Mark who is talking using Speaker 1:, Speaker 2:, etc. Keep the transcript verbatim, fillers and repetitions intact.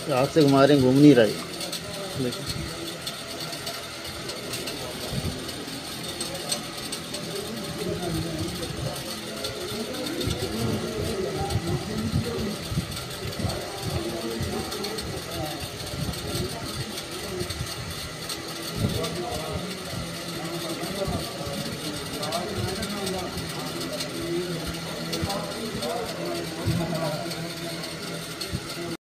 Speaker 1: हाथ से घुमा रहे हैं, घूम नहीं रहा है। देखिए